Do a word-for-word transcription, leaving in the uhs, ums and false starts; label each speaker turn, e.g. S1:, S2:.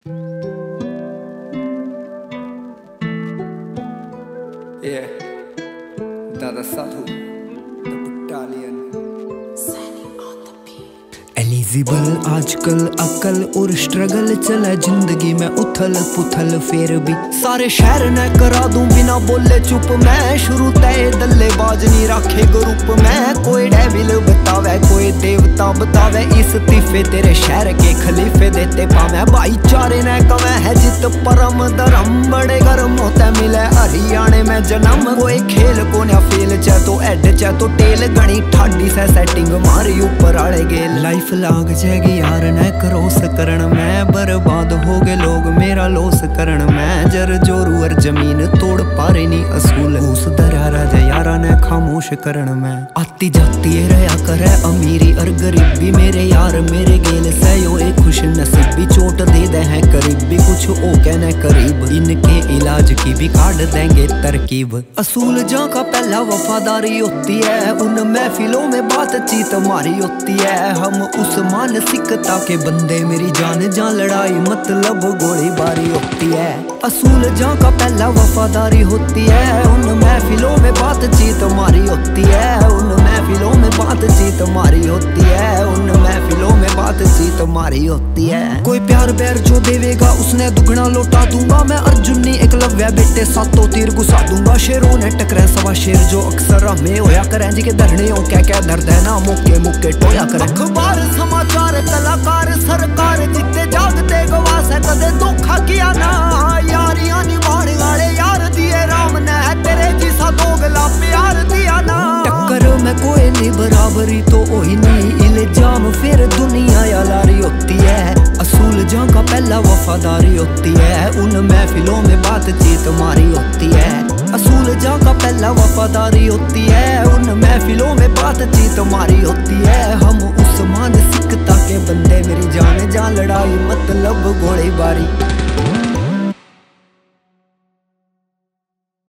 S1: Yeah, Dada Sadhu, the battalion.
S2: Eligible आजकल अकल और स्ट्रगल चला जिंदगी में उथल पुथल फिर भी सारे शहर ने करा दूं बिना बोले चुप मैं शुरू तय दल्लेबाज नहीं रखे ग्रुप में कोई डेविल बतावे कोई देवता बतावे इस तीफे तेरे शहर के खलीफे देते पावे भाईचारे ने कमे है जित परम धर्म बड़े गर्म होते मिले हरियाणे में जन्म कोई खेल को ना फेल चाहे तो एड चाहे तो टेल गणी ठाडी से सेटिंग मारी ऊपर आड़े गेल लाइफ लाग जाएगी यार न क्रॉस करण में बर्बाद हो गए लोग मेरा लॉस करण में जर जोरू और जमीन तोड़ पारे नहीं असूल घूस दरा राजा यारा ने खामोश करण में आती जाती रहा करे अमीरी और गरीबी मेरे यार मेरे गेल से यो एक खुश नसीबी चोट दे दे हैं करीबी कुछ ओ कहने करीब इनके इलाज की भी काट देंगे तरकीब असूल जहाँ का पहला वफादारी होती है उन महफिलों में बातचीत हमारी होती है हम उस मानसिकता के बंदे मेरी जान जान लड़ाई मतलब गोलीबारी होती है असूल जहाँ का पहला वफादारी होती है उन महफिलों में बातचीत हमारी होती है उन महफिलों में बातचीत हमारी होती है उन महफिलों में बातचीत हमारी होती है कोई प्यार बैर जो देवेगा उसने दुगना लौटा दूंगा मैं अर्जुनी एकलव्य बेटे सातों तीर घुसा दूंगा शेरों ने टकरा सवा शेर जो अक्सर हमें होया करें जी के धरने हो क्या क्या दर्द है ना मुक्के मुक्के टोया करें अखबार समाचार कलाकार सरकार जितने जागते गवास है कदे धोखा किया ना यारियां निभाने वाले यार दिए राम ने तेरे जिसा दोगला प्यार दिया ना टक्कर में कोई नहीं बराबरी तो वही नहीं इल्जाम फिर दुनिया यारी होती है असूल जहाँ का पहला वफादारी होती है उन महफिलों में बातचीत हमारी होती है असूल जहाँ का पहला वफादारी होती है उन महफिलों में बातचीत हमारी होती है हम उस मानसिकता के बंदे मेरी जान जान लड़ाई मतलब गोलीबारी।